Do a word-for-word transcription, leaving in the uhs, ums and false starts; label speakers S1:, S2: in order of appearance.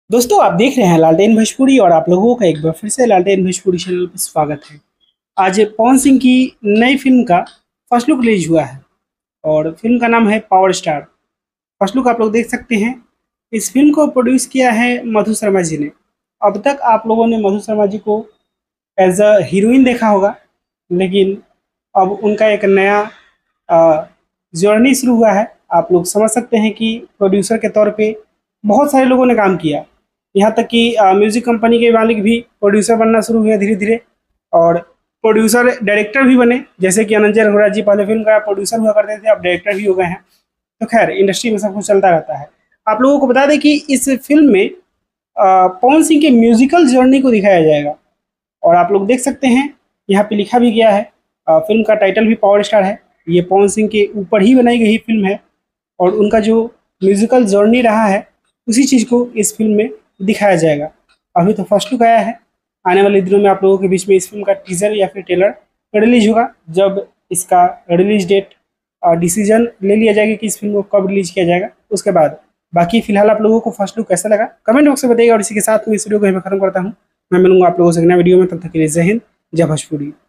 S1: दोस्तों आप देख रहे हैं लालटेन भोजपुरी और आप लोगों का एक बार फिर से लालटेन भोजपुरी चैनल पर स्वागत है। आज पवन सिंह की नई फिल्म का फर्स्ट लुक रिलीज हुआ है और फिल्म का नाम है पावर स्टार। फर्स्ट लुक आप लोग देख सकते हैं। इस फिल्म को प्रोड्यूस किया है मधु शर्मा जी ने। अब तक आप लोगों ने मधु शर्मा जी को एज अ हीरोइन देखा होगा, लेकिन अब उनका एक नया जर्नी शुरू हुआ है। आप लोग समझ सकते हैं कि प्रोड्यूसर के तौर पे बहुत सारे लोगों ने काम किया, यहाँ तक कि म्यूजिक कंपनी के मालिक भी प्रोड्यूसर बनना शुरू हुए धीरे धीरे, और प्रोड्यूसर डायरेक्टर भी बने, जैसे कि अनंजय रघुराज जी पहले फिल्म का प्रोड्यूसर हुआ करते थे, अब डायरेक्टर भी हो गए हैं। तो खैर इंडस्ट्री में सब कुछ चलता रहता है। आप लोगों को बता दें कि इस फिल्म में अ, पवन सिंह के म्यूजिकल जर्नी को दिखाया जाएगा और आप लोग देख सकते हैं यहाँ पे लिखा भी गया है। अ, फिल्म का टाइटल भी पावर स्टार है। ये पवन सिंह के ऊपर ही बनाई गई फिल्म है और उनका जो म्यूजिकल जर्नी रहा है उसी चीज़ को इस फिल्म में दिखाया जाएगा। अभी तो फर्स्ट लुक आया है, आने वाले दिनों में आप लोगों के बीच में इस फिल्म का टीजर या फिर ट्रेलर रिलीज होगा। जब इसका रिलीज डेट डिसीजन ले लिया जाएगा कि इस फिल्म को कब रिलीज किया जाएगा, उसके बाद बाकी फिलहाल आप लोगों को फर्स्ट लुक कैसा लगा कमेंट बॉक्स में बताइएगा। और इसी के साथ मैं इस वीडियो को यहीं पर खत्म करता हूँ। मैं मिलूंगा आप लोगों से नया वीडियो में, तब तक के लिए जय हिंद, जय भोजपुरी।